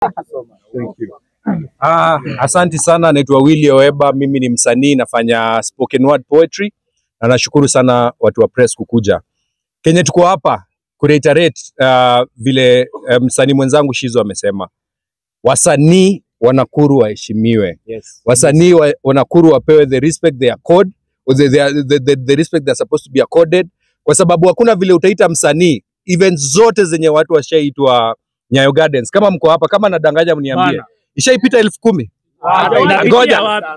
Thank you. Asante sana, naitwa Willy Oeba, mimi ni msanii nafanya spoken word poetry na nashukuru sana watu wa press kukuja. Kenya tuko hapa kureiterate vile msanii mwenzangu Shizo amesema. Wasanii wa Nakuru waheshimiwe. Yes. Wasanii wa Nakuru wapewe the respect they are called, or the respect they are supposed to be accorded, kwa sababu hakuna vile utaita msanii events zote zenye watu washaitwa Nyayo Gardens. Kama mko hapa, kama nadanganya mniambie. Ishaipita 10,000? Ngoja.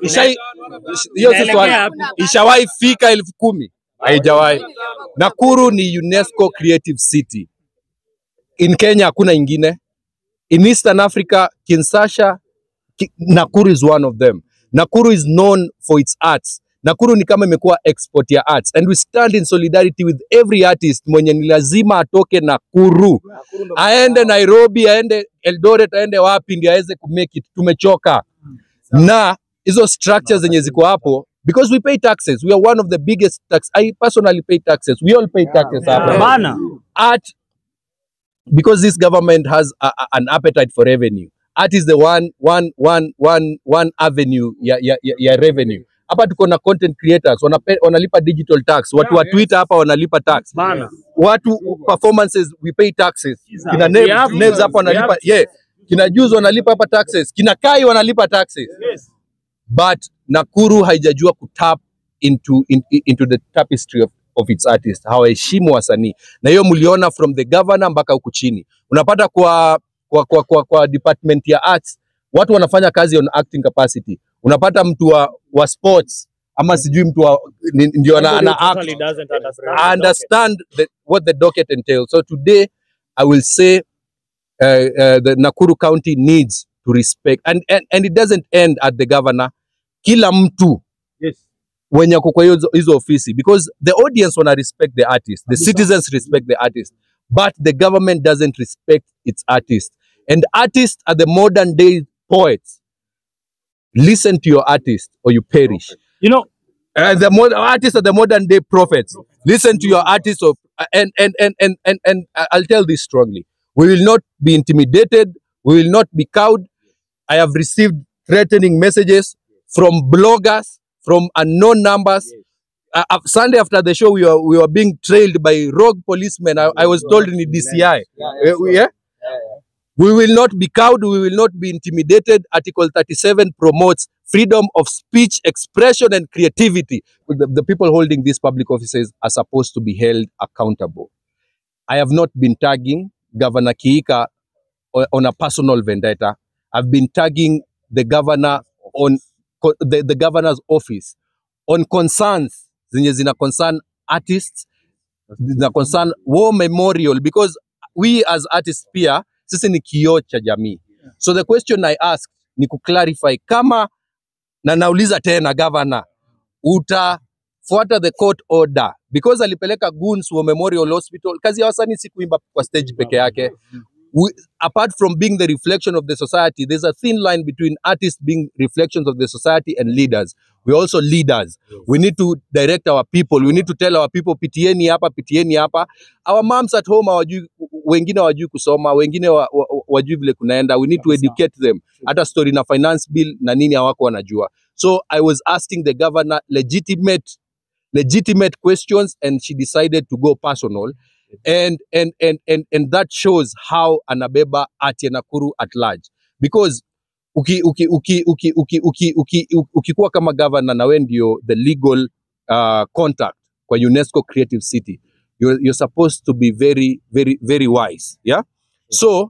Hiyo si swali. Ishawahi fika 10,000? Haijawahi. Nakuru ni UNESCO Creative City. In Kenya hakuna ingine. In Eastern Africa, Kinshasa, Nakuru is one of them. Nakuru is known for its arts. Nakuru ni kama imekuwa export ya arts, and we stand in solidarity with every artist mwenye ni lazima atoke Nakuru. Aende Nairobi, aende Eldoret, aende wapi ndio aweze kumake it. Tumechoka. Na hizo structures zenye ziko hapo, because we pay taxes. We are one of the biggest tax. I personally pay taxes. We all pay taxes hapa. Art, because this government has an appetite for revenue. Art is the one avenue ya revenue. Hapa tuko na content creators, wanalipa digital tax. Watu wa Twitter hapa wanalipa tax. Watu performances, we pay taxes. Kina Names hapa wanalipa, kina Juzo wanalipa hapa taxes. Kina Kai wanalipa taxes. But Nakuru haijajua kutap into the tapestry of its artists. Hawaheshimu wasanii. Na hiyo mliona from the governor mpaka huku chini. Unapata kwa department ya arts, watu wanafanya kazi on acting capacity. Unapata mtu wa sports ama sijui mtu wa ndio ana act, understand what the docket entails. So today I will say the Nakuru County needs to respect, and it doesn't end at the governor. Kila mtu wenye kwa hizo ofisi, because the audience wanna respect the artist, the citizens respect the artist, but the government doesn't respect its artists. And artists are the modern day poets. Listen to your artist or you perish. You know, the artists are the modern day prophets. Listen to your artists and I'll tell this strongly. We will not be intimidated. We will not be cowed. I have received threatening messages from bloggers, from unknown numbers. Sunday after the show, we were being trailed by rogue policemen. I was told in the DCI. We will not be cowed. We will not be intimidated. Article 37 promotes freedom of speech, expression, and creativity. The people holding these public offices are supposed to be held accountable. I have not been tagging Governor Kihika on a personal vendetta. I've been tagging the governor on the governor's office on concerns zenye zina concern artists, zina concern war memorial, because we as artists pia sisi ni kioo cha jamii. So the question I ask ni clarify kama, na nauliza tena governor, utafuata the court order, because alipeleka goons wa Memorial Hospital. Kazi ya wasanii si kuimba kwa stage peke yake. Apart from being the reflection of the society, there's a thin line between artists being reflections of the society and leaders. We're also leaders. We need to direct our people. We need to tell our people, pitieni hapa, pitieni hapa. Our moms at home, wengine wajui kusoma, wengine wajui vile kunaenda. We need to educate them. Hata story na finance bill na nini hawako wanajua. So I was asking the governor legitimate questions, and she decided to go personal. And that shows how anabeba art ya Nakuru at large, because ukikuwa kama governor na wewe ndio the legal contact kwa UNESCO Creative City, you're supposed to be very wise, yeah. So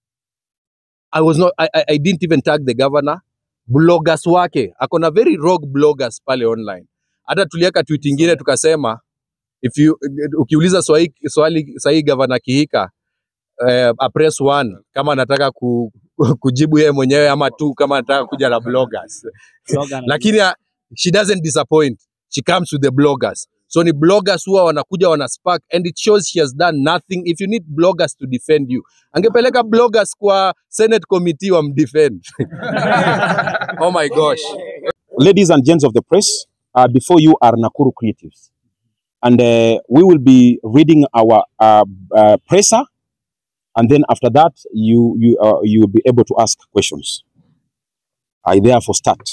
I didn't even tag the governor. Bloggers wake akona very rogue bloggers pale online. Hata tulieka tweet ingine tukasema, ukiuliza swali sahi Governor Kihika, press 1 kama anataka kujibu yeye mwenyewe, ama 2 kama anataka kuja na bloggers. Lakini she doesn't disappoint. She comes with the bloggers. So ni bloggers huwa wanakuja wanaspark, and it shows she has done nothing. If you need bloggers to defend you, angepeleka bloggers kwa Senate committee wamdefend. Oh my gosh. Ladies and gents of the press, before you are Nakuru creatives. And we will be reading our presser and then after that, you will be able to ask questions. I therefore start.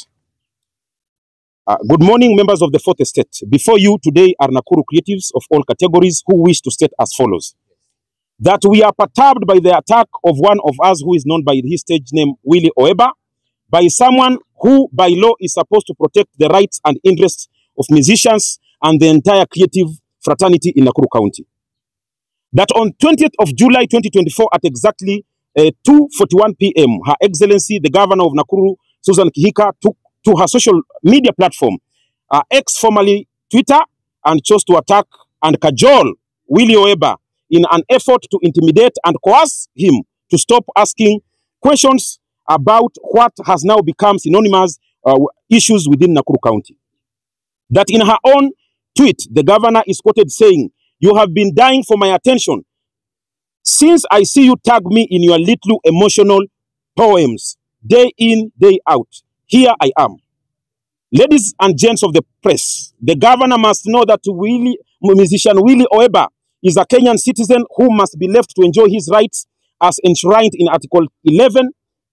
Good morning, members of the Fourth Estate. Before you today are Nakuru creatives of all categories who wish to state as follows. That we are perturbed by the attack of one of us who is known by his stage name Willy Oeba, by someone who by law is supposed to protect the rights and interests of musicians and the entire creative fraternity in Nakuru County. That on 20th of July 2024 at exactly 2:41 p.m., Her Excellency, the Governor of Nakuru, Susan Kihika, took to her social media platform, X formerly Twitter, and chose to attack and cajole Willy Oeba in an effort to intimidate and coerce him to stop asking questions about what has now become synonymous issues within Nakuru County. That in her own tweet, the governor is quoted saying, "You have been dying for my attention. Since I see you tag me in your little emotional poems, day in, day out, here I am." Ladies and gents of the press, the governor must know that musician Willy Oeba is a Kenyan citizen who must be left to enjoy his rights as enshrined in Article 11,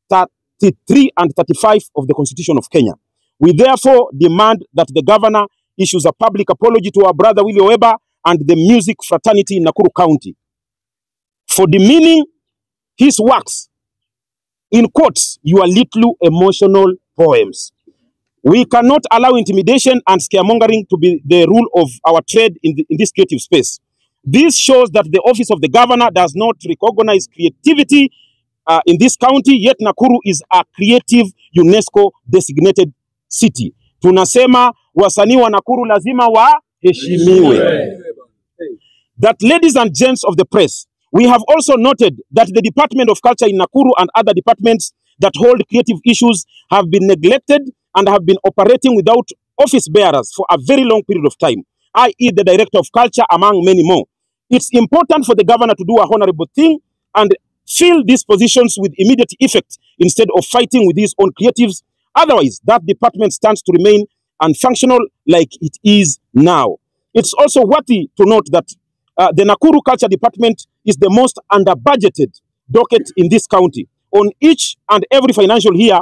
33 and 35 of the Constitution of Kenya. We therefore demand that the governor issues a public apology to our brother Willy Oeba and the music fraternity in Nakuru County for demeaning his works, in quotes, your little emotional poems. We cannot allow intimidation and scaremongering to be the rule of our trade in this creative space. This shows that the office of the governor does not recognize creativity in this county, yet Nakuru is a creative UNESCO designated city. Tunasema wasanii wa Nakuru lazima waheshimiwe. That, ladies and gents of the press, we have also noted that the Department of Culture in Nakuru and other departments that hold creative issues have been neglected and have been operating without office bearers for a very long period of time, i.e. the Director of Culture, among many more. It's important for the governor to do a honorable thing and fill these positions with immediate effect instead of fighting with his own creatives. Otherwise, that department stands to remain unfunctional like it is now. It's also worthy to note that the Nakuru Culture Department is the most under-budgeted docket in this county. On each and every financial year,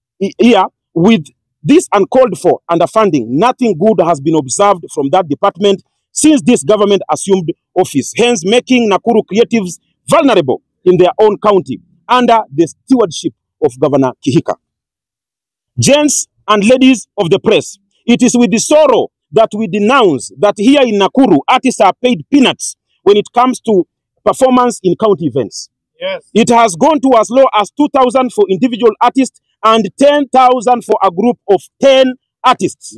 with this uncalled for underfunding, nothing good has been observed from that department since this government assumed office, hence making Nakuru creatives vulnerable in their own county under the stewardship of Governor Kihika. Gents and ladies of the press, it is with the sorrow that we denounce that here in Nakuru, artists are paid peanuts when it comes to performance in county events. Yes. It has gone to as low as 2,000 for individual artists and 10,000 for a group of 10 artists.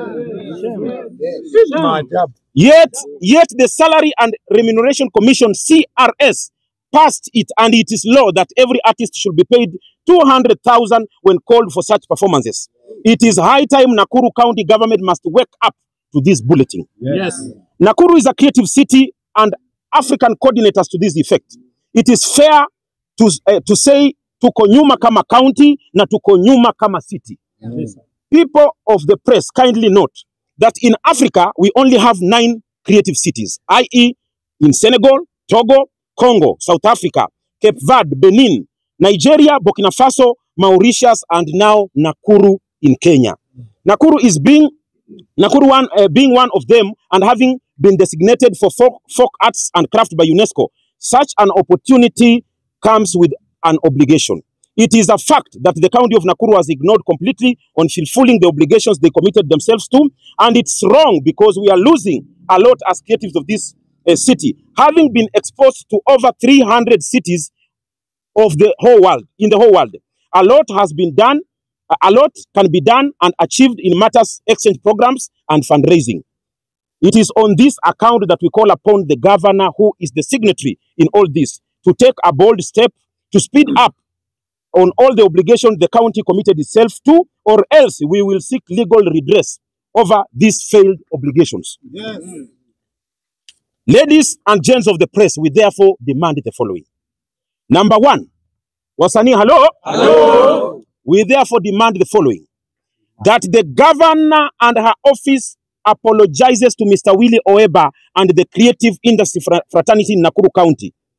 Yes. Yet the Salary and Remuneration Commission, CRS, passed it, and it is law that every artist should be paid 200,000 when called for such performances. It is high time Nakuru County government must wake up to this bulletin. Yes. Nakuru is a creative city and African coordinators to this effect. It is fair to say tuko nyuma kama county na tuko nyuma kama city. Yes. People of the press kindly note that in Africa we only have 9 creative cities, i.e. in Senegal, Togo, Congo, South Africa, Cape Verde, Benin, Nigeria, Burkina Faso, Mauritius, and now Nakuru in Kenya. Nakuru being one of them and having been designated for folk arts and craft by UNESCO. Such an opportunity comes with an obligation. It is a fact that the county of Nakuru has ignored completely on fulfilling the obligations they committed themselves to, and it's wrong because we are losing a lot as creatives of this city, having been exposed to over 300 cities of the whole world, in the whole world. A lot has been done, a lot can be done and achieved in matters, exchange programs, and fundraising. It is on this account that we call upon the governor, who is the signatory in all this, to take a bold step to speed up on all the obligations the county committed itself to, or else we will seek legal redress over these failed obligations. Yes. Ladies and gents of the press, we therefore demand the following. Number 1, wasanii, hello? Hello. We therefore demand the following. That the governor and her office apologizes to Mr. Willy Oeba and the creative industry fraternity in Nakuru County.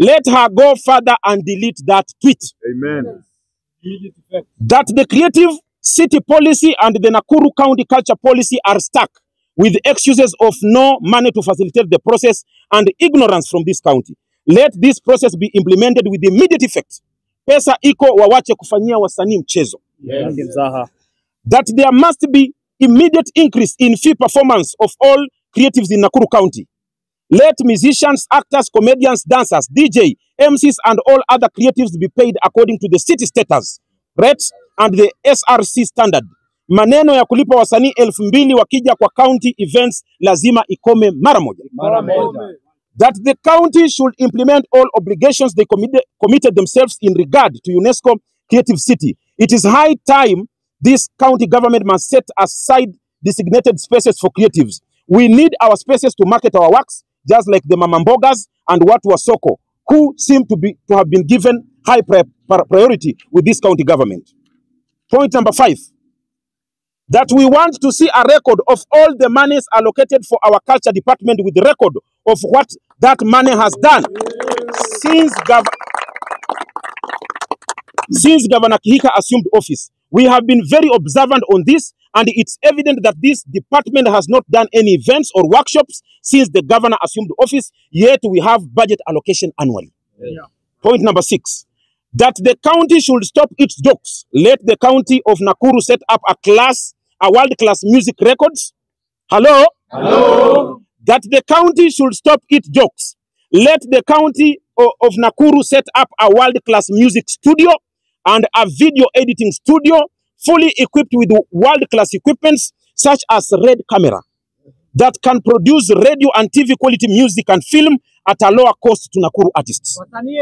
let her go further and delete that tweet. Amen. That the creative city policy and the Nakuru County culture policy are stuck with excuses of no money to facilitate the process and ignorance from this county. Let this process be implemented with immediate effect. Pesa iko, wawache kufanyia wasanii mchezo. Yes. That there must be immediate increase in fee performance of all creatives in Nakuru County. Let musicians, actors, comedians, dancers, DJ, MCs, and all other creatives be paid according to the city status, rates, and the SRC standard. Maneno ya kulipa wasanii 2,000 wakija kwa county events lazima ikome mara moja. That the county should implement all obligations they committed themselves in regard to UNESCO Creative City. It is high time this county government must set aside designated spaces for creatives. We need our spaces to market our works, just like the Mamambogas and Watu wa Soko, who seem to have been given high priority with this county government. Point number 5. That we want to see a record of all the monies allocated for our culture department with the record of what that money has done since Governor Kihika assumed office. We have been very observant on this, and it's evident that this department has not done any events or workshops since the governor assumed office, yet we have budget allocation annually. Yeah. Point number 6. That the county should stop its jokes. Let the county of Nakuru set up a world-class music records. Hello? Hello? That the county should stop its jokes. Let the county of Nakuru set up a world-class music studio and a video editing studio fully equipped with world-class equipments such as Red Camera that can produce radio and TV quality music and film at a lower cost to Nakuru artists.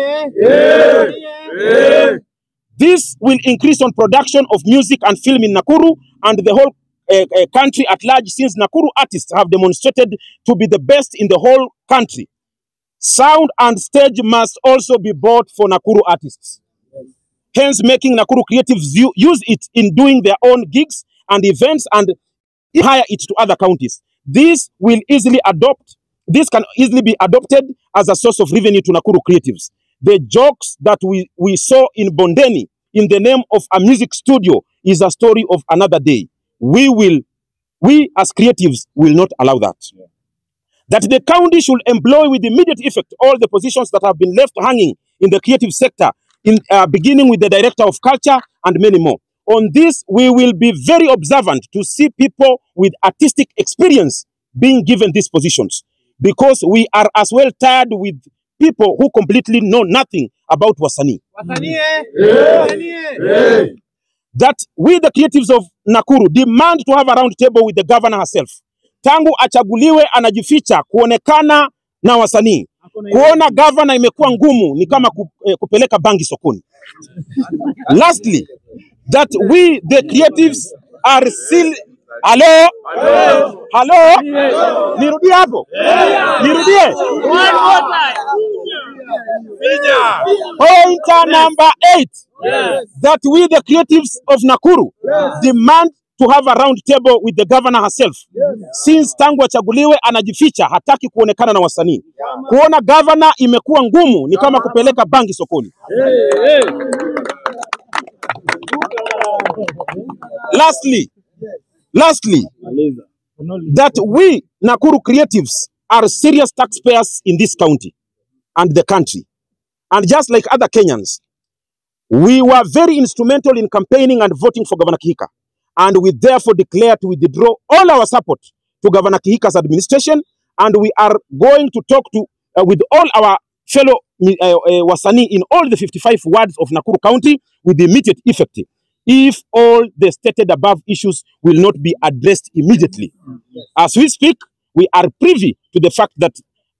This will increase on production of music and film in Nakuru and the whole country at large, since Nakuru artists have demonstrated to be the best in the whole country. Sound and stage must also be bought for Nakuru artists. Hence, making Nakuru creatives use it in doing their own gigs and events and hire it to other counties. This can easily be adopted as a source of revenue to Nakuru creatives. The jokes that we saw in Bondeni in the name of a music studio is a story of another day. We as creatives will not allow that. Yeah. That the county should employ with immediate effect all the positions that have been left hanging in the creative sector, beginning with the Director of Culture and many more. On this, we will be very observant to see people with artistic experience being given these positions, because we are as well tired with people who completely know nothing about wasanii. That we, the creatives of Nakuru, demand to have a round table with the governor herself. Tangu achaguliwe anajificha kuonekana na wasanii. Kuona governor imekuwa ngumu ni kama kupeleka bangi sokoni. Lastly, that we, the creatives, are still... Hello? Hello? Nirudie hapo? Nirudie? One more time. Point number 8. Yes. That we, the creatives of Nakuru, demand to have a round table with the governor herself. Since tangu achaguliwe anajificha, hataki kuonekana na wasanii. Kuona governor imekuwa ngumu ni kama kupeleka bangi sokoni. Lastly, that we, Nakuru creatives, are serious taxpayers in this county and the country. And just like other Kenyans, we were very instrumental in campaigning and voting for Governor Kihika. And we therefore declare to withdraw all our support to Governor Kihika's administration. And we are going to talk with all our fellow wasanii in all the 55 wards of Nakuru County with immediate effect, if all the stated above issues will not be addressed immediately. As we speak, we are privy to the fact that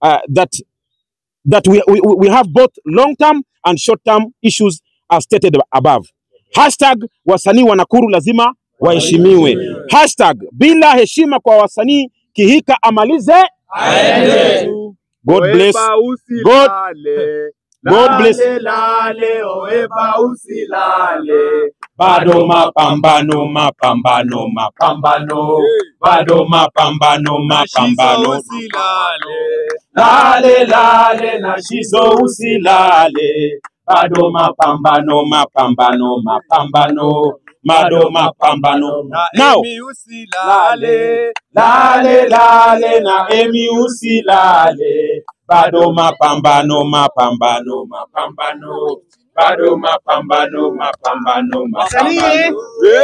we have both long-term and short-term issues as stated above. Hashtag wasanii wa Nakuru lazima waheshimiwe. Hashtag bila heshima kwa wasanii Kihika amalize. God bless. God bless. Lale, Oeba usilale. Bado mapambano, mapambano, mapambano. Bado mapambano, mapambano. Usilale. Lale, lale, na shizo usilale. Bado mapambano, mapambano, mapambano. Bado mapambano. Now, Emi usilale. lale, lale, na emi usilale. Bado mapambano, mapambano, mapambano. Bado mapambano, mapambano, mapambano.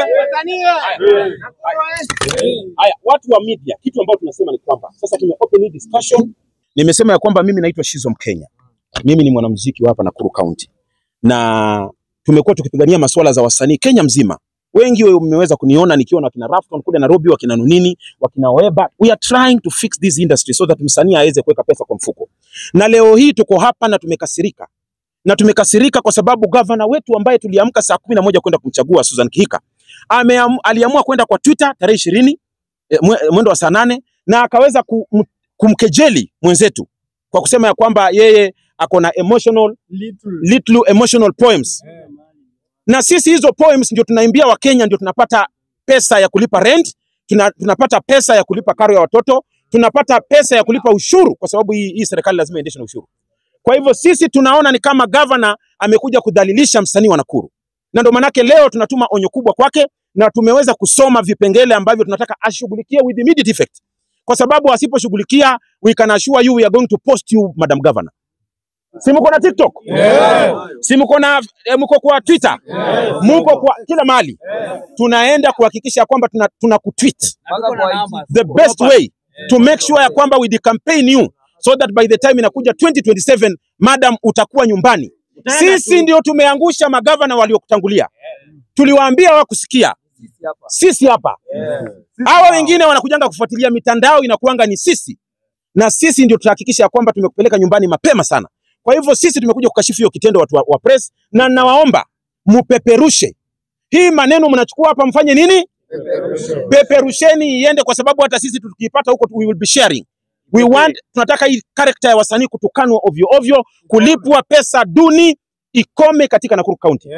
Haya, watu wa media, kitu ambacho tunasema ni kwamba sasa tume open hii discussion. Nimesema ya kwamba mimi naitwa Shizo Mkenya. Mimi ni mwanamuziki wa hapa Nakuru County. Na tumekuwa tukipigania masuala za wasanii Kenya mzima. Wengi mmeweza kuniona nikiwa na kina Rafton kule Nairobi, wakina Nunini, wakina Oeba. We are trying to fix this industry so that msanii aweze kuweka pesa kwa mfuko. Na leo hii tuko hapa na tumekasirika. Na tumekasirika kwa sababu governor wetu ambaye tuliamka saa 11 kwenda kumchagua Susan Kihika aliamua kwenda kwa Twitter tarehe 20 mwendo wa saa 8 na akaweza kumkejeli mwenzetu kwa kusema ya kwamba yeye ako na little emotional poems. Na sisi hizo poems ndio tunaimbia wa Kenya, ndio tunapata pesa ya kulipa rent, tunapata pesa ya kulipa karo ya watoto, tunapata pesa ya kulipa ushuru kwa sababu hii serikali lazima iendeshe na ushuru. Kwa hivyo sisi tunaona ni kama governor amekuja kudhalilisha msanii wa Nakuru. Na ndio manake leo tunatuma onyo kubwa kwake na tumeweza kusoma vipengele ambavyo tunataka ashughulikie with immediate effect. Kwa sababu asiposhughulikia, we can assure you we are going to post you, Madam Governor. Si mko na TikTok? Si mko na mko kwa Twitter? Mko kwa kila mahali. Tunaenda kuhakikisha kwamba tuna kutweet. The best way to make sure ya kwamba we campaign you so that by the time inakuja 2027, madam, utakuwa nyumbani. Sisi ndio tumeangusha magavana waliokutangulia. Tuliwaambia hawakusikia. Sisi hapa. Hawa wengine wanakujanga kufuatilia mitandao, inakuanga ni sisi. Na sisi ndio tutahakikisha kwamba tumekupeleka nyumbani mapema sana. Kwa hivyo sisi tumekuja kukashifu hiyo kitendo watu wa press, na nawaomba mupeperushe. Hii maneno mnachukua hapa mfanye nini? Peperusheni iende, kwa sababu hata sisi tukipata huko we will be sharing. We want, tunataka hii character ya wasanii kutukanwa ovyo ovyo, kulipwa pesa duni ikome katika Nakuru County.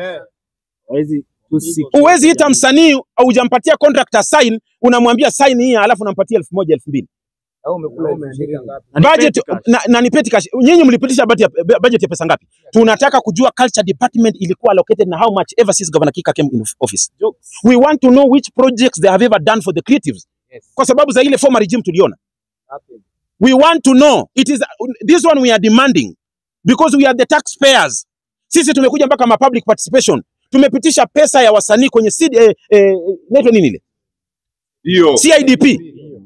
Uwezi hita msanii au hujampatia contractor sign, unamwambia sign hii alafu unampatia 1000 2000. Au umekula Budget na ni petty cash. Nyinyi mlipitisha budget ya pesa ngapi? Tunataka kujua culture department ilikuwa allocated na how much ever since Governor Kihika came in office. We want to know which projects they have ever done for the creatives. Kwa sababu za ile former regime tuliona. We want to know. It is this one we are demanding because we are the taxpayers. Sisi tumekuja mpaka ma public participation. Tumepitisha pesa ya wasanii kwenye neto nini ile? Hiyo CIDP.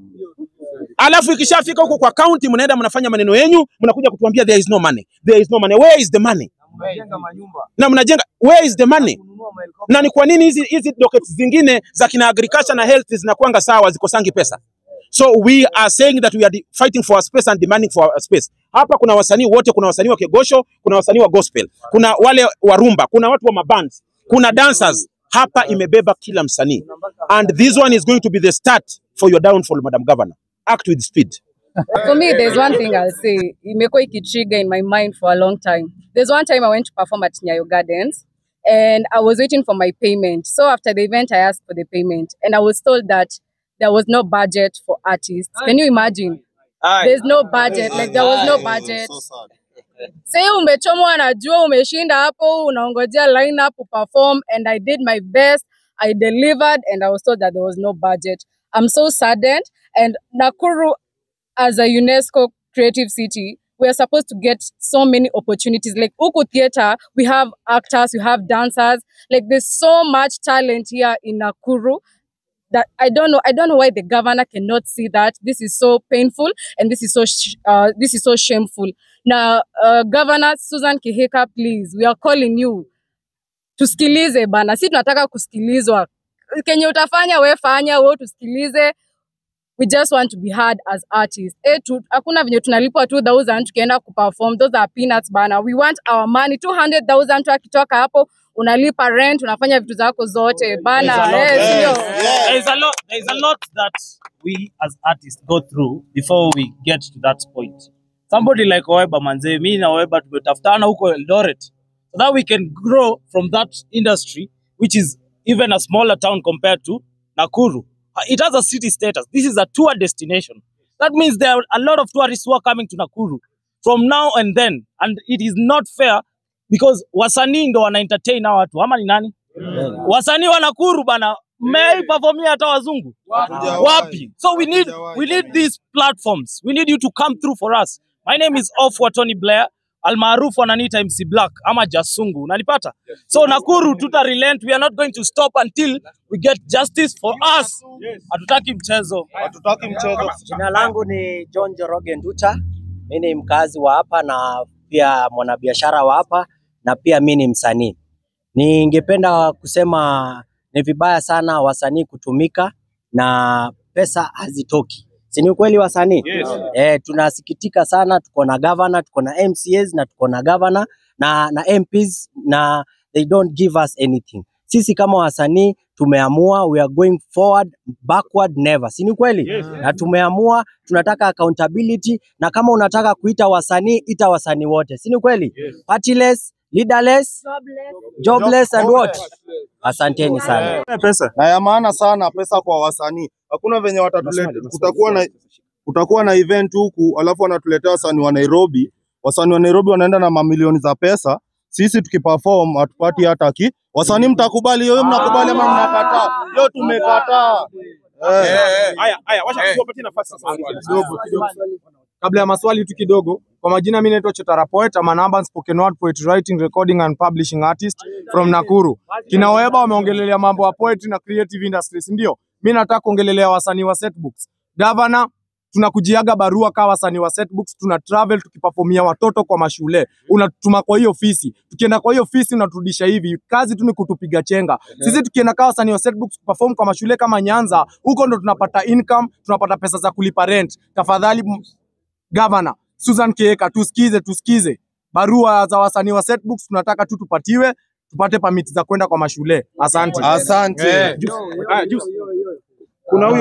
Alafu ikishafika huko kwa county mnaenda mnafanya maneno yenu, mnakuja kutuambia there is no money. There is no money. Where is the money? Na mnajenga, where is the money? Na ni kwa nini hizi dockets zingine za kina agriculture na health zinakuanga sawa zikosangi pesa? So we are saying that we are fighting for a space and demanding for a space. Hapa kuna wasanii wote, kuna wasanii wa kegosho, kuna wasanii wa gospel, kuna wale wa rumba, kuna watu wa mabands, kuna dancers. Hapa imebeba kila msanii. And this one is going to be the start for your downfall, Madam Governor. Act with speed. For me, there's one thing I'll say. Imeko ikitrigger in my mind for a long time. There's one time I went to perform at Nyayo Gardens and I was waiting for my payment. So after the event, I asked for the payment and I was told that there was no budget for artists. Can you imagine? There's no budget. Like there was no budget. Say umechomwa na jua, umeshinda hapo, unaongojea line up to perform, and I did my best. I delivered and I was told that there was no budget. I'm so saddened. And Nakuru, as a UNESCO creative city, we are supposed to get so many opportunities. Like Uku Theatre, we have actors, we have dancers. Like there's so much talent here in Nakuru that I don't know why the governor cannot see that. This is so painful and this is so shameful. Now, Governor Susan Kihika, please, we are calling you. Tusikilize bana, si tunataka kusikilizwa. Kenye utafanya we fanya, we tusikilize. We just want to be heard as artists. Hakuna venye tunalipwa 2,000 tukienda kuperform. Those are peanuts bana. We want our money. 200,000 tu akitoka hapo, unalipa rent, unafanya vitu zako zote bana. There is a lot that we as artists go through before we get to that point. somebody like Oeba manze, mimi na Oeba tumetafutana huko Eldoret, so that we can grow from that industry, which is even a smaller town compared to Nakuru. It has a city status. This is a tour destination. That means there are a lot of tourists who are coming to Nakuru from now and then, and it is not fair because wasanii ndo wana entertain na watu. Ama ni nani? Wasanii wa Nakuru bana, performia hata wazungu. Wapi? So we need these platforms. We need you to come through for us. My name is Tony Blair. Almaarufu ananiita MC Black ama Jasungu. Unanipata? So Nakuru tuta relent. We are not going to stop until we get justice for us. Hatutaki mchezo. Jina langu ni John Joroge Nduta. Mimi ni mkazi wa hapa na pia mwanabiashara wa hapa na pia mimi ni msanii. Ningependa kusema ni vibaya sana wasanii kutumika na pesa hazitoki. Si ni kweli wasanii? Yes. Tunasikitika sana, tuko na governor, tuko na MCAs na tuko na governor na MPs na they don't give us anything. Sisi kama wasanii tumeamua we are going forward, backward never. Si ni kweli? Yes. Na tumeamua tunataka accountability na kama unataka kuita wasanii, ita wasanii wote. Si ni kweli? Yes. Partyless, leaderless, jobless and what? Asanteni sana. Pesa. Na ya maana sana pesa kwa wasanii. Hakuna venye watatuleta. Kutakuwa na event huku alafu wanatuletea wasanii wa Nairobi. Wasanii wa Nairobi wanaenda na mamilioni za pesa. Sisi tukiperform hatupati hata wasanii mtakubali hiyo, mnakubali ama mnakataa? Hiyo tumekataa. Haya, wacha tuwapatie nafasi sasa. Kabla ya maswali tu kidogo, kwa majina mimi naitwa Chotara Poet, I'm an urban spoken word poet, writing, recording and publishing artist from Nakuru. Kina Oeba wameongelelea mambo ya poetry na creative industries, ndio. Mimi nataka kuongelelea wasanii wa setbooks. Governor, tunakujiaga barua kama wasanii wa setbooks, tuna travel tukiperformia watoto kwa mashule. Unatuma kwa hiyo ofisi. Tukienda kwa hiyo ofisi unaturudisha hivi. Kazi tu ni kutupiga chenga. Sisi tukienda kama wasanii wa setbooks kuperform kwa mashule kama Nyanza, huko ndo tunapata income, tunapata pesa za kulipa rent. Tafadhali Governor Susan Kihika, tusikize. Barua za wasanii wa setbooks tunataka tu tupatiwe, tupate permit za kwenda kwa mashule. Asante. Kuna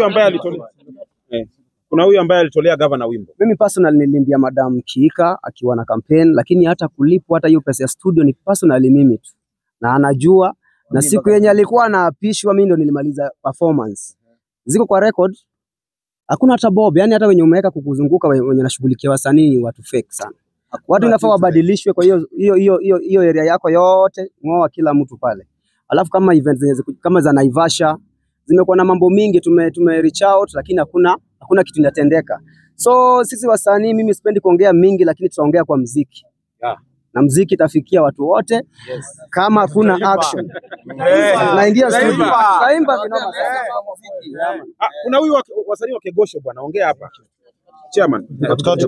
huyu ambaye alitolea governor wimbo. Mimi personal nilimbia Madam Kihika akiwa na campaign, lakini hata kulipwa hata hiyo pesa ya studio ni personally mimi tu. Na anajua na siku yenye alikuwa anaapishwa mimi ndo nilimaliza performance. Ziko kwa record. Hakuna hata bob, yani hata wenye umeweka kukuzunguka wenye nashughulikia wasanii watu fake sana. Watu inafaa wabadilishwe kwa hiyo area yako yote, ngoa kila mtu pale. Alafu kama events kama za Naivasha zimekuwa na mambo mingi, tume reach out lakini hakuna kitu inatendeka. So sisi wasanii mimi sipendi kuongea mingi lakini tutaongea kwa muziki. Na muziki itafikia watu wote. Kama kuna action. Naingia studio. Kaimba vinoma sana. Kuna huyu wasanii wa Kegosho bwana, ongea hapa. Chairman. Katikati.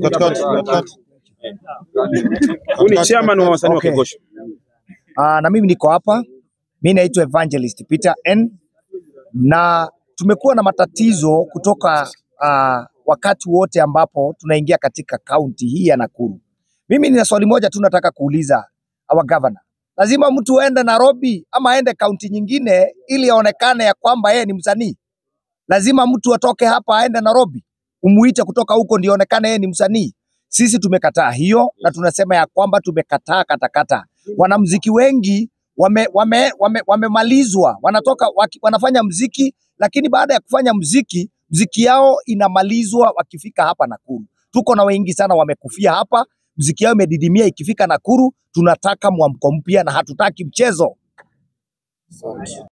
Huyu ni chairman wa wasanii wa Kegosho. Na mimi niko hapa. Mimi naitwa Evangelist Peter N. Na tumekuwa na matatizo kutoka wakati wote ambapo tunaingia katika kaunti hii ya Nakuru. Mimi nina swali moja tu nataka kuuliza our governor. Lazima mtu aende Nairobi ama aende kaunti nyingine ili aonekane ya kwamba yeye ni msanii? Lazima mtu atoke hapa aende Nairobi umuite kutoka huko ndio aonekane yeye ni msanii? Sisi tumekataa hiyo na tunasema ya kwamba tumekataa katakata. Wanamuziki wengi wamemalizwa, wanatoka wanafanya muziki lakini baada ya kufanya muziki yao inamalizwa wakifika hapa Nakuru. Tuko na wengi sana wamekufia hapa, muziki yao imedidimia ikifika Nakuru. Tunataka mwamko mpya na hatutaki mchezo.